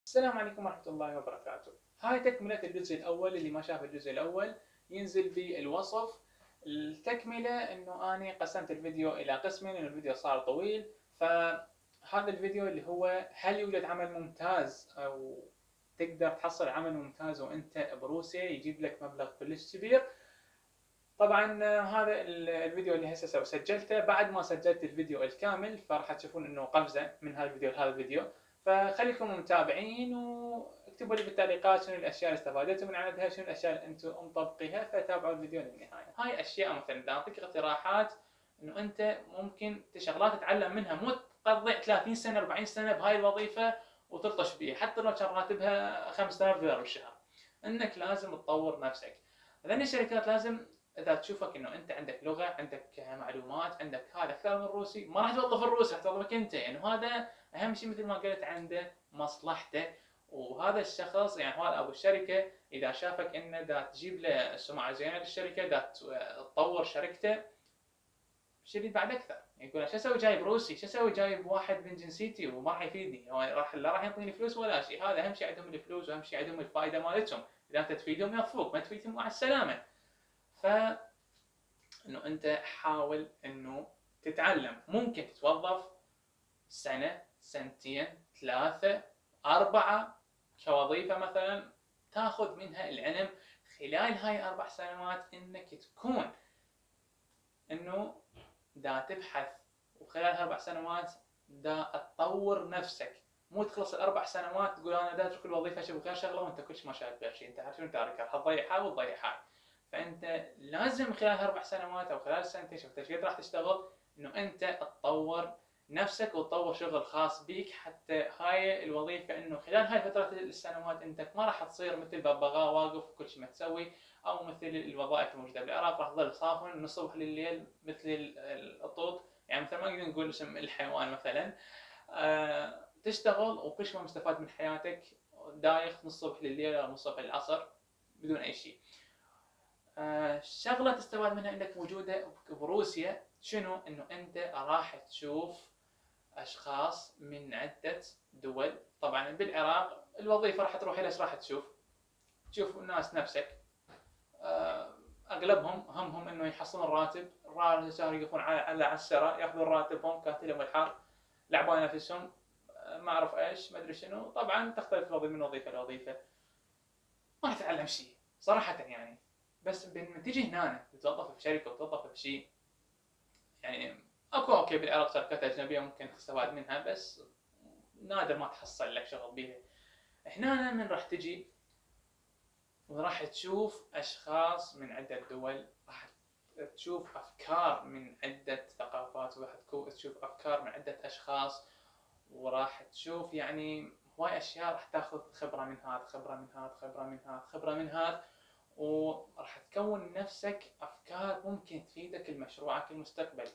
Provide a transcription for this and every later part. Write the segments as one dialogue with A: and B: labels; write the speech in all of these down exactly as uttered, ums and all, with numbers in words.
A: السلام عليكم ورحمة الله وبركاته. هاي تكملة الجزء الأول، اللي ما شاف الجزء الأول ينزل بالوصف. التكملة إنه أنا قسمت الفيديو إلى قسمين لأن الفيديو صار طويل. فهذا الفيديو اللي هو هل يوجد عمل ممتاز أو تقدر تحصل عمل ممتاز وأنت بروسيا يجيب لك مبلغ كلش كبير. طبعا هذا الفيديو اللي هسه سجلته بعد ما سجلت الفيديو الكامل، فراح تشوفون انه قفزه من هذا الفيديو لهذا الفيديو. فخليكم متابعين واكتبوا لي بالتعليقات شنو الاشياء اللي استفادتوا من عندها، شنو الاشياء اللي انتم مطبقيها، فتابعوا الفيديو للنهايه. هاي اشياء مثلا اعطيك اقتراحات انه انت ممكن شغلات تتعلم منها، مو تقضي ثلاثين سنه أربعين سنه بهاي الوظيفه وتلطش بيها حتى لو كان راتبها خمسة آلاف دولار بالشهر. انك لازم تطور نفسك. لان الشركات لازم اذا تشوفك انه انت عندك لغه، عندك معلومات، عندك هذا اكثر من الروسي، ما راح توظف الروسي، راح توظفك انت. يعني هذا اهم شيء، مثل ما قلت عنده مصلحته. وهذا الشخص يعني هذا ابو الشركه اذا شافك انه دا تجيب له سمعه زينه للشركه، دا تطور شركته، شريك بعد اكثر. يعني يقول شو اسوي جايب روسي، شو اسوي جايب واحد من جنسيتي وما راح يفيدني، هو راح لا راح يعطيني فلوس ولا شيء. هذا اهم شيء عندهم الفلوس، واهم شيء عندهم الفائده مالتهم. اذا انت تفيدهم يوظفوك، ما تفيدهم مع السلامه. ف انه انت حاول انه تتعلم. ممكن تتوظف سنة سنتين ثلاثة أربعة كوظيفة مثلا، تاخذ منها العلم خلال هاي أربع سنوات، إنك تكون إنه دا تبحث، وخلال أربع سنوات دا تطور نفسك. مو تخلص الأربع سنوات تقول أنا دا أترك الوظيفة أشوف غير شغلة وأنت كلش ما شايف غير شيء. أنت عارف شنو تارك، حتضيع هاي وتضيع هاي. فانت لازم خلال اربع سنوات او خلال سنتين، شوف ايش قد راح تشتغل، انه انت تطور نفسك وتطور شغل خاص بيك. حتى هاي الوظيفه انه خلال هاي فتره السنوات انت ما راح تصير مثل ببغاء واقف وكل شيء ما تسوي، او مثل الوظائف الموجوده بالعراق راح تظل صافن من الصبح لليل مثل القطوط. يعني مثلا ما نقدر نقول اسم الحيوان مثلا، أه تشتغل وكل شيء ما مستفاد من حياتك، دايخ من الصبح لليل او من الصبح للعصر بدون اي شيء. آه، شغله تستفاد منها انك موجوده بروسيا، شنو؟ انه انت راح تشوف اشخاص من عده دول. طبعا بالعراق الوظيفه راح تروح ايش راح تشوف؟ تشوف الناس نفسك، آه، اغلبهم همهم انه يحصلون راتب، الرجال يقفون على عسره ياخذون راتبهم كاتلهم الحار، لعبان نفسهم، ما اعرف ايش، ما ادري شنو. طبعا تختلف الوظيفه من وظيفه لوظيفه، ما تتعلم شيء صراحه يعني. بس لما تجي هنا تتوظف بشركه وتوظف بشيء، يعني اكو اوكي بالعراق شركات اجنبيه ممكن تستفاد منها، بس نادر ما تحصل لك شغل بيها. هنا من راح تجي وراح تشوف اشخاص من عده دول، راح تشوف افكار من عده ثقافات، وراح تشوف افكار من عده اشخاص، وراح تشوف يعني هواي اشياء. راح تاخذ خبره من هذا، خبره من هذا، خبره من هذا، خبره من هذا، وراح تكون نفسك افكار ممكن تفيدك لمشروعك المستقبلي.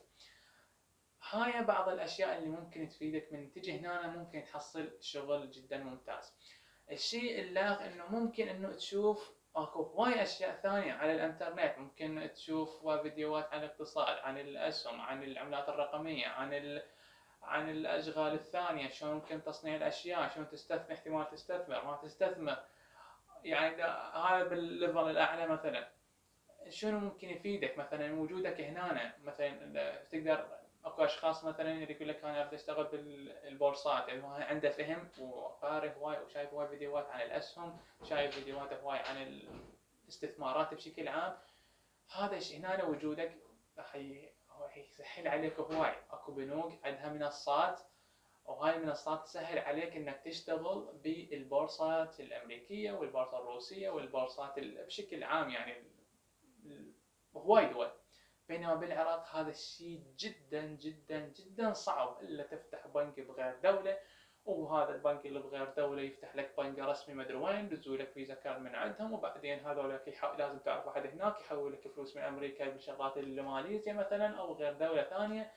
A: هاي بعض الاشياء اللي ممكن تفيدك من تجي هنا، ممكن تحصل شغل جدا ممتاز. الشيء اللاغ انه ممكن انه تشوف اكو هواي اشياء ثانيه على الانترنت. ممكن تشوف فيديوهات عن الاقتصاد، عن الاسهم، عن العملات الرقميه، عن ال... عن الاشغال الثانيه، شلون ممكن تصنيع الاشياء، شلون تستثمر، احتمال تستثمر ما تستثمر. يعني هذا بالليفل الاعلى مثلا شنو ممكن يفيدك. مثلا وجودك هنا مثلا تقدر، اكو اشخاص مثلا اللي يقول لك انا اريد اشتغل بالبورصات، يعني هو عنده فهم وقارئ هواي وشايف هواي فيديوهات عن الاسهم، شايف فيديوهات هواي عن الاستثمارات بشكل عام. هذا الشيء هنا وجودك راح يسهل عليك هواي. اكو بنوك عندها منصات، وهاي المنصات تسهل عليك انك تشتغل بالبورصات الامريكيه والبورصه الروسيه والبورصات بشكل عام، يعني هواي دول. بينما بالعراق هذا الشيء جدا جدا جدا صعب، الا تفتح بنك بغير دوله، وهذا البنك اللي بغير دوله يفتح لك بنك رسمي مدري وين، يدزوا لك فيزا كارد من عندهم، وبعدين هذول لازم تعرف واحد هناك يحول لك فلوس من امريكا بالشغلات الماليزيا مثلا او غير دوله ثانيه،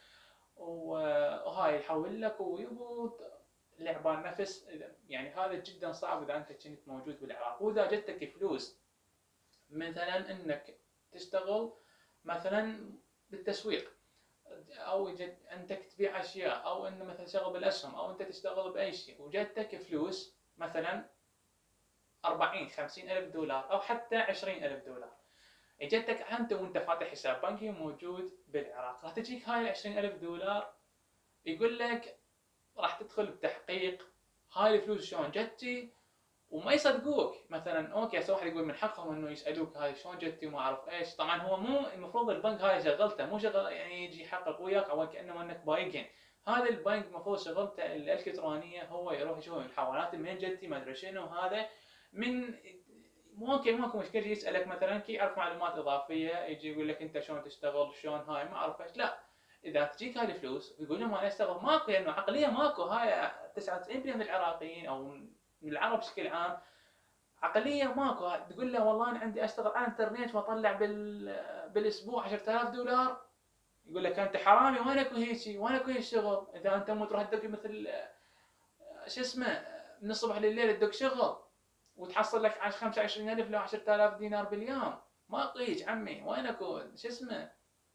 A: وهاي يحول لك ويبوط لعبان نفس. يعني هذا جدا صعب اذا انت كنت موجود بالعراق. واذا جتك فلوس مثلا انك تشتغل مثلا بالتسويق، او انت تبيع اشياء، او انه مثلا شغل بالاسهم، او انت تشتغل باي شيء وجاتك فلوس مثلا أربعين خمسين ألف دولار أو حتى عشرين ألف دولار، اجتك أنت وأنت فاتح حساب بنكي موجود بالعراق، راح تجيك هاي العشرين ألف دولار يقول لك راح تدخل بتحقيق هاي الفلوس شلون جتي، وما يصدقوك. مثلا اوكي هسه واحد يقول من حقهم انه يسالوك هاي شلون جتي وما اعرف ايش، طبعا هو مو المفروض البنك هاي شغلته، مو شغل يعني يجي يحقق وياك او كانه انك بايقين. هذا البنك المفروض شغلته الالكترونيه، هو يروح يشوف الحوالات منين جتي ما ادري شنو هذا. من ممكن ماكو مشكله يسالك مثلا كي يعرف معلومات اضافيه، يجي يقول لك انت شلون تشتغل شلون هاي ما اعرف ايش. لا، اذا تجيك هاي الفلوس ويقول لهم انا اشتغل، ماكو لانه يعني عقليه ماكو. هاي تسعة وتسعين بالمئة من العراقيين او من العرب بشكل عام عقليه ماكو. تقول له والله انا عندي اشتغل على الانترنت واطلع بال بالاسبوع عشرة آلاف دولار، يقول لك انت حرامي، وينك هيجي وينك هيك الشغل؟ اذا انت مو تروح تدق مثل شو اسمه من الصبح لليل تدق شغل وتحصل لك خمسة وعشرين ألف لو عشرة آلاف دينار باليوم، ما هيج عمي وينك شو اسمه.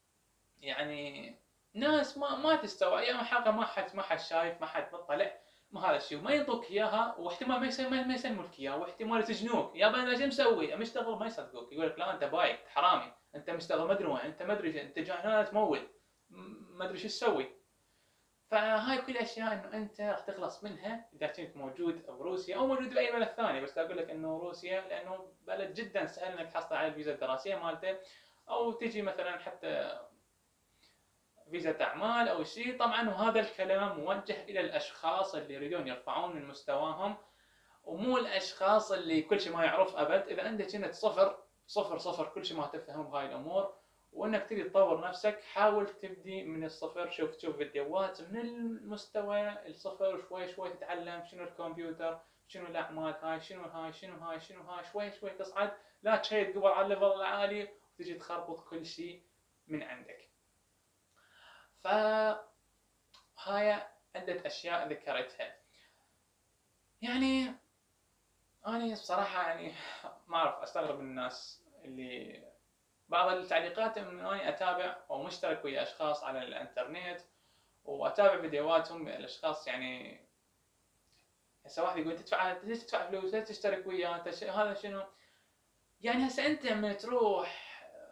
A: يعني ناس ما ما تستوعب، يا حاجه ما حد ما حد شايف ما حد مطلع، ما هذا الشيء وما ينطوك اياها، واحتمال ما يسلم ما يسلموا لك اياها، واحتمال يسجنوك. يابا انا شو مسوي؟ مشتغل، ما يصدقوك، يقول لك لا انت بايك حرامي، انت مشتغل ما ادري وين، انت ما ادري انت جاي هنا تمول ما ادري شو تسوي. فهاي كل اشياء انه انت راح تخلص منها اذا كنت موجود بروسيا او موجود باي بلد ثاني. بس اقول لك انه روسيا لانه بلد جدا سهل انك تحصل على الفيزا الدراسيه مالته، او تجي مثلا حتى فيزا اعمال او شيء. طبعا وهذا الكلام موجه الى الاشخاص اللي يريدون يرفعون من مستواهم، ومو الاشخاص اللي كل شيء ما يعرف ابد. اذا انت كنت صفر صفر صفر كل شيء ما تفهم بهاي الامور وانك تبي تطور نفسك، حاول تبدي من الصفر. شوف تشوف فيديوهات من المستوى الصفر، شوي شوي تتعلم شنو الكمبيوتر، شنو الاعمال هاي، شنو هاي شنو هاي شنو هاي، شوي شوي تصعد، لا تشيد قبل على الليفل العالي وتجي تخربط كل شيء من عندك. فهاي عدة أشياء ذكرتها. يعني أنا بصراحة يعني ما أعرف، أستغرب من الناس اللي بعض التعليقات إنه أنا أتابع أو مشترك ويا أشخاص على الإنترنت وأتابع فيديوهاتهم الأشخاص. يعني هسه واحد يقول تدفع ليش تدفع فلوس؟ ليش تشترك وياه؟ أنت هذا شنو؟ يعني هسه أنت من تروح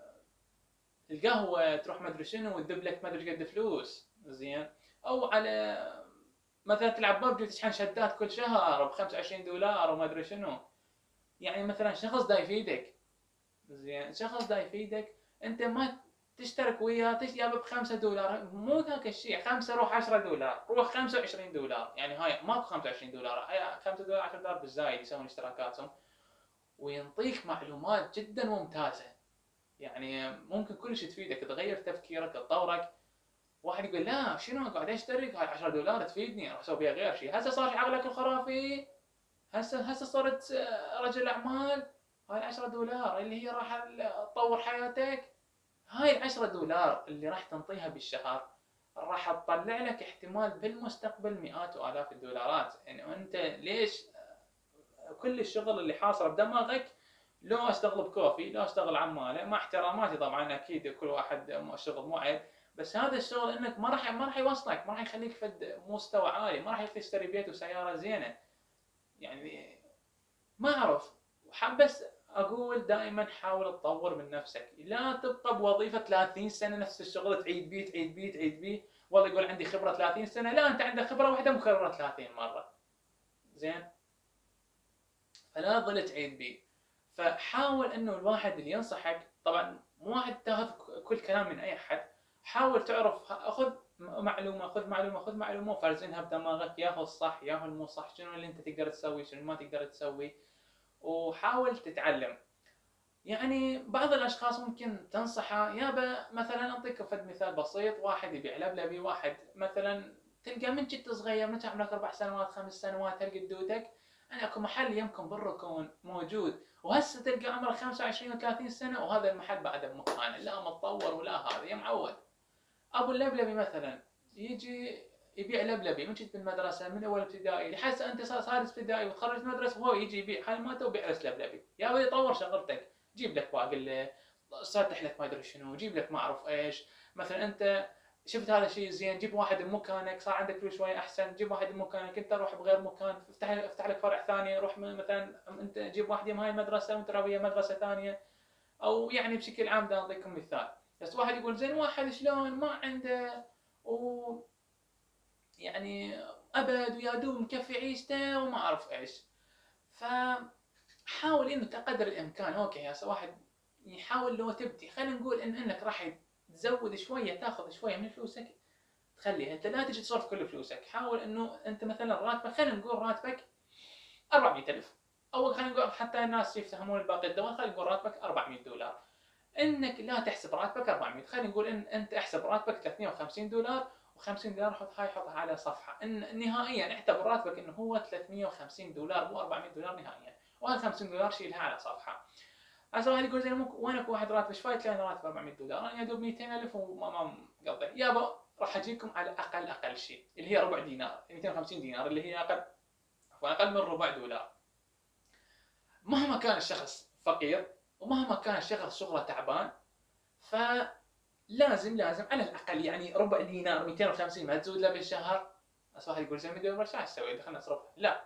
A: القهوة تروح ما أدري شنو وتدب لك ما أدري قد فلوس زين، أو على مثلا تلعب ببجي وتشحن شدات كل شهر ب خمسة وعشرين دولار وما ادري شنو. يعني مثلا شخص دا يفيدك زين، شخص دا يفيدك انت ما تشترك وياه، يابا ب خمسة دولار، مو ذاك الشيء. خمسة روح عشرة دولار، روح خمسة وعشرين دولار. يعني هاي ماكو خمسة وعشرين دولار، هاي خمسة دولار عشرة دولار بالزايد يسوون اشتراكاتهم وينطيك معلومات جدا ممتازه. يعني ممكن كل شيء تفيدك، تغير تفكيرك تطورك. واحد يقول لا شنو قاعد اشترك هاي عشرة دولار تفيدني اروح اسوي بيها غير شيء. هسه صار عقلك الخرافي، هسه هسه صرت رجل اعمال. هاي عشرة دولار اللي هي راح تطور حياتك، هاي العشرة دولار اللي راح تنطيها بالشهر راح تطلع لك احتمال بالمستقبل مئات والاف الدولارات. يعني انت ليش كل الشغل اللي حاصل بدماغك لو اشتغل بكوفي، لو اشتغل عماله، مع احتراماتي طبعا اكيد كل واحد شغل مو عيب، بس هذا الشغل انك ما راح ما راح يوصلك، ما راح يخليك في مستوى عالي، ما راح يخليك تشتري بيت وسياره زينه. يعني ما اعرف، حاب بس اقول دائما حاول تطور من نفسك، لا تبقى بوظيفه ثلاثين سنه نفس الشغل تعيد بيه تعيد بيه تعيد بيه. والله يقول عندي خبره ثلاثين سنه، لا انت عندك خبره واحده مكرره ثلاثين مره زين، فلا تظل تعيد بيه. فحاول انه الواحد اللي ينصحك، طبعا مو واحد تاخذ كل كلام من اي احد، حاول تعرف، اخذ معلومه خذ معلومه خذ معلومه وفرزنها بدماغك، ياهو الصح ياهو المو صح، شنو اللي انت تقدر تسوي شنو ما تقدر تسوي، وحاول تتعلم. يعني بعض الاشخاص ممكن تنصحه، يابا مثلا اعطيك فد مثال بسيط، واحد يبيع لبلبي، واحد مثلا تلقى من جد صغير من عمرك اربع سنوات خمس سنوات هل قدوتك، يعني اكو محل يمكن بالركون موجود، وهسه تلقى عمره خمسة وعشرين وثلاثين سنه وهذا المحل بعده بمكانه لا متطور ولا هذا يا معود. ابو اللبلبي مثلا يجي يبيع لبلبي من جد بالمدرسه من اول ابتدائي لحد انت صار سادس ابتدائي وتخرج مدرسه وهو يجي يبيع حال ماته وبيع لك لبلبي. يا ولد طور شغلتك، جيب لك باقله، صلح لك ما ادري شنو، جيب لك ما اعرف ايش. مثلا انت شفت هذا الشيء زين، جيب واحد بمكانك، صار عندك فلوس شويه احسن، جيب واحد بمكانك، انت روح بغير مكان، افتح افتح لك فرع ثاني، روح مثلا انت جيب واحد من هاي المدرسه وانت ويا مدرسه ثانيه، او يعني بشكل عام بدي اعطيكم مثال. بس واحد يقول زين واحد شلون ما عنده و يعني ابد ويا دوب مكفي عيشته وما اعرف ايش. فحاول انه قدر الامكان، اوكي يا واحد يحاول لو تبدي، خلينا نقول ان انك راح تزود شويه، تاخذ شويه من فلوسك تخليها، انت لا تجي تصرف كل فلوسك. حاول انه انت مثلا راتبك، خلينا نقول راتبك أربعمئة ألف، او خلينا نقول حتى الناس يفتهمون الباقي الدول، خلينا نقول راتبك أربعمئة دولار، انك لا تحسب راتبك أربعمئة، خلينا نقول ان انت احسب راتبك ثلاثمئة وخمسين دولار، و50 دولار حط هاي حطها على صفحه، ان نهائيا اعتبر راتبك انه هو ثلاثمئة وخمسين دولار مو أربعمئة دولار نهائيا، وهال خمسين دولار شيلها على صفحه. هسه واحد يقول زين وينك واحد راتبه شوي، تلاقي راتب أربعمئة دولار، انا يا دوب مئتين ألف وما ما مقضي. يابا راح اجيكم على اقل اقل شيء اللي هي ربع دينار، مئتين وخمسين دينار اللي هي اقل واقل من ربع دولار. مهما كان الشخص فقير ومهما كان الشخص شغله تعبان، فلازم لازم على الاقل يعني ربع دينار مئتين وخمسين ما تزود له بالشهر. بس واحد يقول زين مدير شو اسوي خلنا نصرفها؟ لا،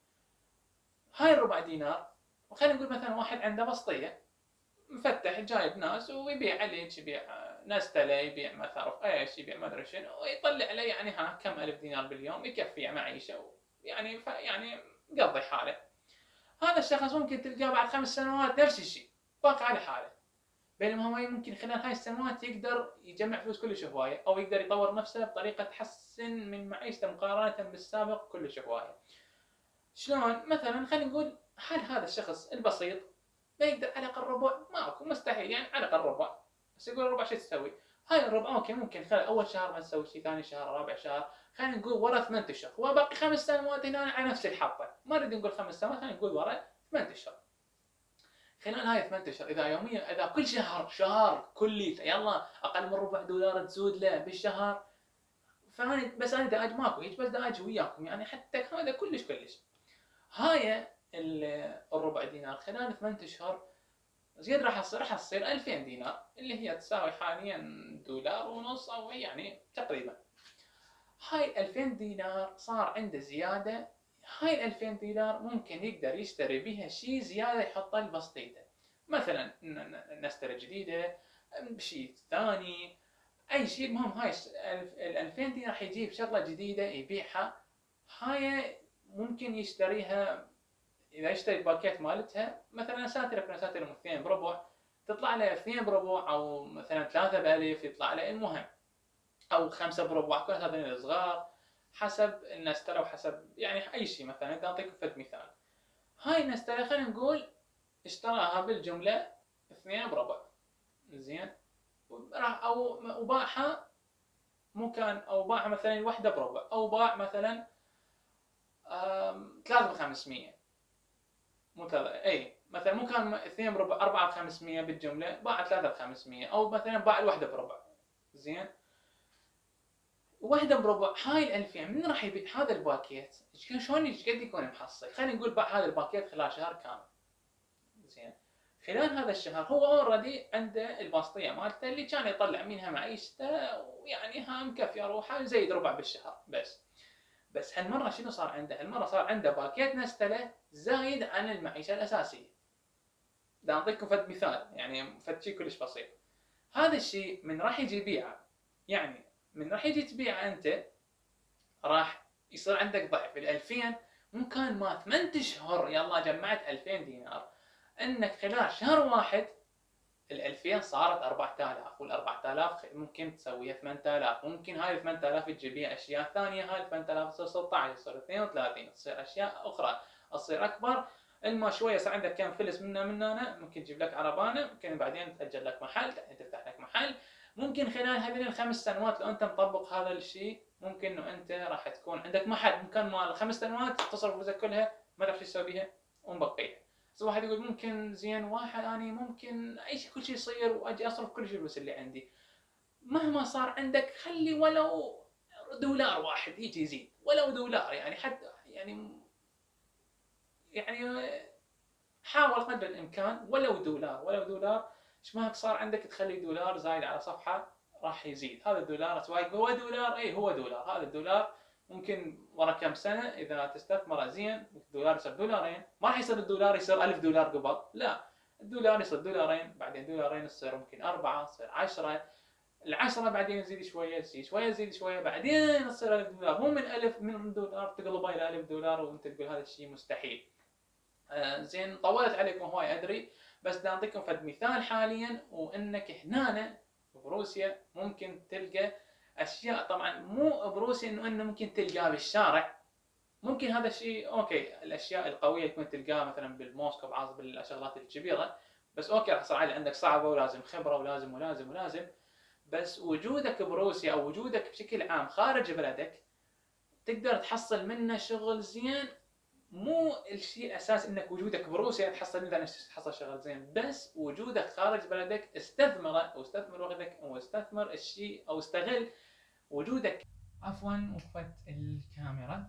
A: هاي الربع دينار، وخلينا نقول مثلا واحد عنده بسطيه مفتح جايب ناس ويبيع عليك، يبيع نستله، يبيع ما تعرف ايش، يبيع ما ادري شنو، ويطلع له يعني ها كم الف دينار باليوم يكفي معيشه، يعني يعني مقضي حاله. هذا الشخص ممكن تلقاه بعد خمس سنوات نفس الشيء باقي على حاله، بينما هو ممكن خلال هاي السنوات يقدر يجمع فلوس كلش هوايه، او يقدر يطور نفسه بطريقه تحسن من معيشته مقارنه بالسابق كلش هوايه. شلون؟ مثلا خلينا نقول حال هذا الشخص البسيط ما يقدر على الاقل ربع، ماكو مستحيل يعني على الاقل ربع. بس يقول ربع شو تسوي؟ هاي الربع اوكي ممكن خلال اول شهر ما تسوي شيء، ثاني شهر، رابع شهر، خلينا نقول ورا ثمان اشهر، هو باقي خمس سنوات هنا على نفس الحطه، ما نريد نقول خمس سنوات، خلينا نقول ورا ثمان اشهر. خلال هاي ثمان اشهر اذا يوميا، اذا كل شهر شهر كلي يلا اقل من ربع دولار تزود له بالشهر، فاني بس انا دا اجي ماكو هيك، بس دا اجي وياكم يعني حتى هذا كلش كلش. هاي الربع دينار خلال ثمان اشهر زين راح تصير راح تصير ألفين دينار، اللي هي تساوي حاليا دولار ونص او يعني تقريبا. هاي الألفين دينار صار عنده زياده، هاي الألفين دينار ممكن يقدر يشتري بها شيء زياده يحطه لبسطيته، مثلا نستره جديده، شيء ثاني، اي شيء. المهم هاي الألفين دينار راح يجيب شغله جديده يبيعها، هاي ممكن يشتريها اذا يشتري الباكيت مالتها، مثلا اساتر يكون اساتر اثنين بربع، تطلع له اثنين بربع، او مثلا ثلاثة بألف يطلع له، المهم او خمسة بربع، كل هذول الصغار حسب النستله وحسب يعني اي شيء. مثلا بدي اعطيكم فد مثال، هاي النستله خلينا نقول اشتراها بالجمله اثنين بربع، زين، راح او وباعها مو كان، او باع مثلا الوحده بربع، او باع مثلا ثلاثة بخمسمية، مو ثلاثة اي مثلا مو كان اثنين بربع أربعة بخمسمية بالجمله، باع ثلاثة بخمسمية، او مثلا باع الوحده بربع، زين، وحده بربع. هاي الألفين من راح يبيع هذا الباكيت؟ شلون ايش قد يكون محصل؟ خلينا نقول باع هذا الباكيت خلال شهر كامل، زين، خلال هذا الشهر هو اوريدي عنده الباسطيه مالته اللي كان يطلع منها معيشته، ويعني ها مكفيه روحه، زيد ربع بالشهر بس. بس هالمره شنو صار عنده؟ هالمره صار عنده باكيت نستله زايد عن المعيشه الاساسيه. بدي اعطيكم فد مثال يعني فد شيء كلش بسيط. هذا الشيء من راح يجي يبيعه، يعني من راح يجي تبيعه انت راح يصير عندك ضعف الألفين، مو كان ما ثمان اشهر يلا جمعت ألفين دينار، انك خلال شهر واحد الألفين صارت أربعة آلاف، والأربعة آلاف ممكن تسويها ثمانية آلاف، ممكن هاي ثمانية آلاف تجيب بيها أشياء ثانية، هاي ثمانية آلاف تصير ستة عشر، تصير اثنين وثلاثين، تصير أشياء أخرى، تصير أكبر. الما شوية صار عندك كم فلس منا مننا، ممكن تجيب لك عربانة، ممكن بعدين تأجر لك محل، تفتح لك محل. ممكن خلال هذين الخمس سنوات لو أنت مطبق هذا الشيء، ممكن إنه أنت راح تكون عندك محل، ممكن مال خمس سنوات تصرف فلوسك كلها ما تعرف شو تسوي بيها ومبقيها. بس واحد يقول ممكن زين واحد اني ممكن اي شيء كل شيء يصير واجي اصرف كل شيء الفلوس اللي عندي. مهما صار عندك خلي ولو دولار واحد يجي يزيد، ولو دولار يعني حتى يعني يعني حاول قدر الامكان ولو دولار، ولو دولار ايش ماك صار عندك تخلي دولار زايد على صفحه راح يزيد. هذا الدولار سواء هو دولار، اي هو دولار، هذا الدولار ممكن ورا كم سنه اذا تستثمره زين الدولار يصير دولارين، ما راح يصير الدولار يصير ألف دولار قبل، لا، الدولار يصير دولارين، بعدين دولارين يصير ممكن أربعة، يصير عشرة، العشرة بعدين يزيد شويه، يزيد شويه، يزيد شويه، بعدين يصير ألف دولار، مو من ألف من دولار تقلبه الى ألف دولار وانت تقول هذا الشيء مستحيل. آه زين، طولت عليكم هواي ادري، بس بدي اعطيكم فد مثال حاليا، وانك هنا بروسيا ممكن تلقى اشياء، طبعا مو بروسيا انه انه ممكن تلقاه بالشارع، ممكن هذا الشيء اوكي، الاشياء القويه تكون تلقاها مثلا بالموسكو بعض بالشغلات الكبيره، بس اوكي راح يصير عادي عندك صعبه ولازم خبره ولازم ولازم ولازم، بس وجودك بروسيا او وجودك بشكل عام خارج بلدك تقدر تحصل منه شغل زين. مو الشيء الاساس انك وجودك بروسيا تحصل منه تحصل شغل زين، بس وجودك خارج بلدك استثمره او استثمر وقتك او استثمر الشيء او استغل وجودك. عفوا وقفت الكاميرا.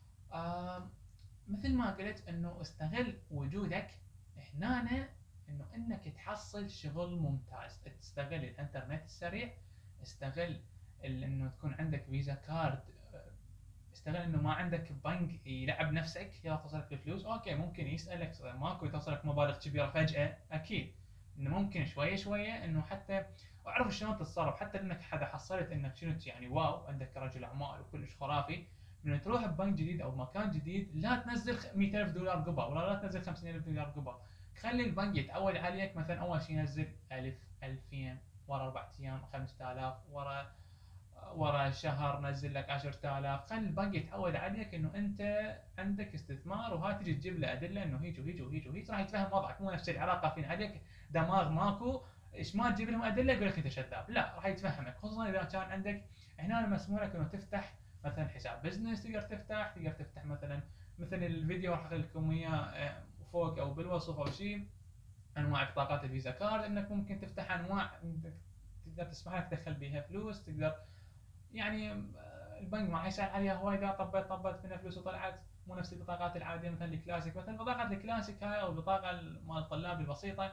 A: آه مثل ما قلت انه استغل وجودك هنا، انه انك تحصل شغل ممتاز، تستغل الانترنت السريع، استغل انه تكون عندك فيزا كارد، استغل انه ما عندك بنك يلعب نفسك يا تصلك الفلوس. اوكي ممكن يسالك ماكو تصلك مبالغ كبيره فجاه، اكيد انه ممكن شويه شويه انه حتى اعرف شلون تتصرف، حتى انك حدا حصلت انك شنو يعني واو عندك رجل اعمال وكلش خرافي، من تروح ببنك جديد او مكان جديد لا تنزل مئة ألف دولار قبل ولا لا تنزل خمسين ألف دولار قبل، خلي البنك يتعود عليك، مثلا اول شيء ينزل ألف ألفين، ورا أربعة ايام خمسة آلاف، ورا ورا شهر نزل لك عشرة آلاف، خلي البنك يتعود عليك انه انت عندك استثمار، وهاي تجي تجيب له ادله انه هيك وهيك وهيك وهيك، راح يتفهم وضعك، مو نفس العراق قافين عليك دماغ ماكو، ايش ما تجيب لهم ادله يقول لك انت شذاب، لا راح يتفهمك، خصوصا اذا كان عندك هنا مسموح لك انه تفتح مثلا حساب بزنس، تقدر تفتح تقدر تفتح مثلا مثل الفيديو راح اخلي لكم اياه فوق او بالوصف او شيء، انواع بطاقات الفيزا كارد، انك ممكن تفتح انواع تقدر تسمح لك تدخل بيها فلوس، تقدر يعني البنك ما حيسال عليها هواي اذا طبت طبت منها فلوس وطلعت، مو نفس البطاقات العاديه مثلا الكلاسيك، مثلا البطاقات الكلاسيك هاي او البطاقه مال الطلاب البسيطه،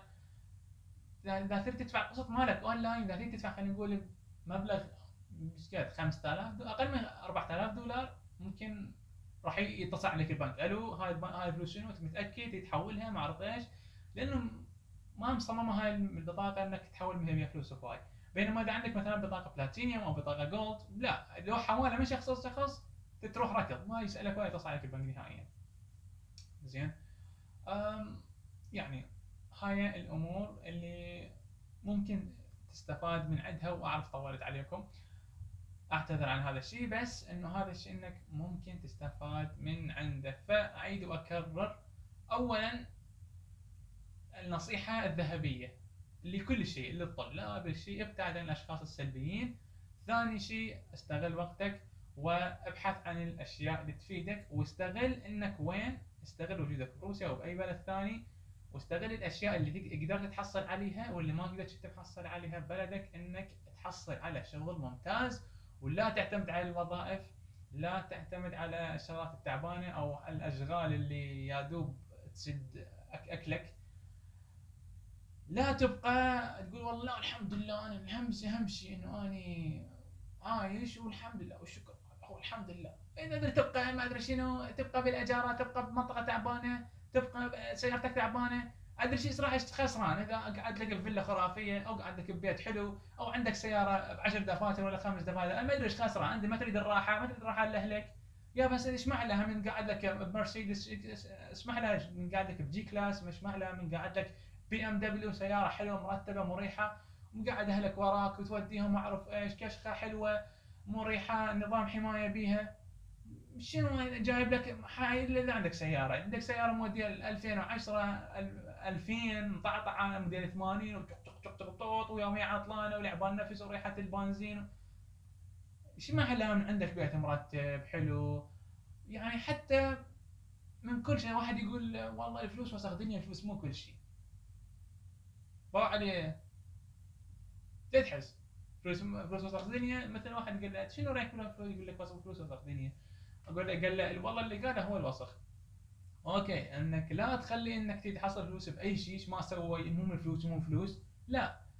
A: اذا تريد تدفع قسط مالك اونلاين، اذا تريد تدفع خلينا نقول مبلغ ايش قد خمسة آلاف اقل من أربعة آلاف دولار، ممكن راح يتصل عليك البنك، الو هاي هاي الفلوس شنو، انت متاكد يتحولها ما اعرف ايش، لانه ما مصممه هاي البطاقه انك تحول منها فلوس هواي. بينما اذا عندك مثلا بطاقه بلاتينيوم او بطاقه جولد، لا لو حوالها من شخص لشخص تروح ركض ما يسالك ولا يتصل عليك البنك نهائيا. زين، يعني هاي الامور اللي ممكن تستفاد من عندها، واعرف طولت عليكم اعتذر عن هذا الشيء، بس انه هذا الشيء انك ممكن تستفاد من عنده. فاعيد واكرر، اولا النصيحه الذهبيه لكل شيء، للطلاب الشيء ابتعد عن الاشخاص السلبيين. ثاني شيء استغل وقتك وابحث عن الاشياء اللي تفيدك، واستغل انك وين، استغل وجودك بروسيا او باي بلد ثاني، واستغل الاشياء اللي قدرت تحصل عليها واللي ما قدرت تحصل عليها ببلدك، انك تحصل على شغل ممتاز، ولا تعتمد على الوظائف، لا تعتمد على الشغلات التعبانه او الاشغال اللي يا دوب تسد اكلك. لا تبقى تقول والله الحمد لله انا اهم اهم شيء انه اني عايش والحمد لله والشكر هو الحمد لله، اذا تبقى ما ادري شنو، تبقى بالاجاره، تبقى بمنطقه تعبانه، تبقى سيارتك تعبانه، ادري شيء راح خسران اذا قعدت لك بفيلا خرافيه او قعدت لك ببيت حلو او عندك سياره بعشر دفاتر ولا خمس دفاتر، انا ما ادري ايش خسران، انت ما تريد الراحه، ما تريد الراحه لاهلك، يا بس اسمح لها من قاعد لك بمرسيدس، اسمح لها من قاعد لك بجي كلاس، اسمح لها من قاعد لك بي ام دبليو، سياره حلوه مرتبه مريحه، ومقعد اهلك وراك وتوديهم ما اعرف ايش، كشخه حلوه مريحه، نظام حمايه بيها، شنو جايب لك حايل اذا عندك سياره، عندك سياره موديل ألفين وعشرة ألفين مطعطعه موديل ثمانين وطق ويوميا عطلانه ولعبان نفس وريحه البنزين، شو ما حلها من عندك بيت مرتب حلو، يعني حتى من كل شيء. واحد يقول والله الفلوس وسخ دنيا، الفلوس مو كل شيء، باع عليه تدحس فلوس فلوس وسخ دنيا. مثل واحد قال له شنو رايك بالفلوس، يقول لك وسخ فلوس وسخ دنيا، اقول له قال له والله اللي قاله هو الوسخ. اوكي انك لا تخلي انك تحصل فلوس باي شيء ما سوى، مو من فلوس مو فلوس، لا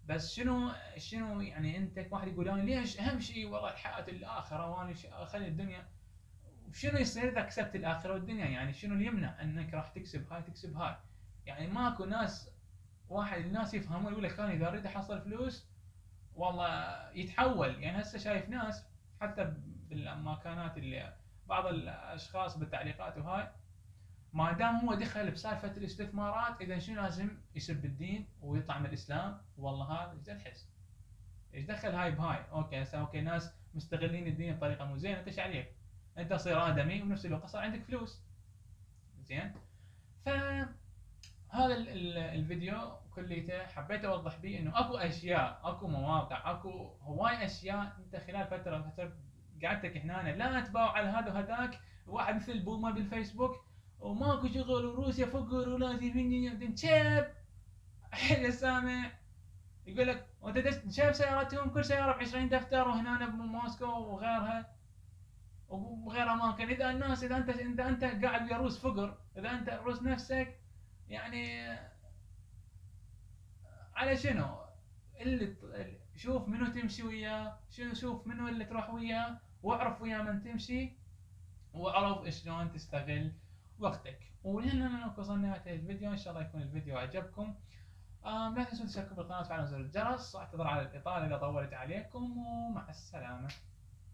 A: بس شنو شنو يعني انت واحد يقول انا ليش اهم شيء والله الحياه الاخره وانا اخلي الدنيا، وشنو يصير اذا كسبت الاخره والدنيا؟ يعني شنو اللي يمنع انك راح تكسب هاي تكسب هاي؟ يعني ماكو ناس، واحد الناس يفهمون يقول لك انا اذا اريد احصل فلوس والله يتحول. يعني هسه شايف ناس حتى بالمكانات اللي بعض الاشخاص بالتعليقات وهاي، ما دام هو دخل بسالفه الاستثمارات اذا شنو لازم يسب الدين ويطلع من الاسلام؟ والله هذا ايش تحس؟ ايش دخل هاي بهاي؟ اوكي هسه اوكي ناس مستغلين الدين بطريقه مو زينه، انت ايش عليك؟ انت صير ادمي وبنفس الوقت صار عندك فلوس. زين. فهذا ال- ال- الفيديو كليته حبيت اوضح به انه اكو اشياء، اكو مواقع، اكو هواي اشياء انت خلال فتره فتره قعدتك هنا لا تباوع على هذا وهذاك، واحد مثل بومر بالفيسبوك وماكو شغل وروسيا فقر ولازم شيب حل سامع يقول لك وانت شايف سيارتهم كل سياره ب عشرين دفتر وهنا بموسكو وغيرها وغير اماكن. اذا الناس اذا انت اذا انت قاعد ويا روس فقر، اذا انت روس نفسك يعني على شنو؟ اللي شوف منو تمشي وياه، شنو شوف منو اللي تروح وياه واعرف ويا من تمشي واعرف شلون تستغل وقتك. ولهنا وصلنا لنهايه الفيديو، ان شاء الله يكون الفيديو عجبكم. آه لا تنسوا تشتركوا بالقناه وتفعلوا زر الجرس، اعتذر على الاطاله اذا طولت عليكم، ومع السلامه.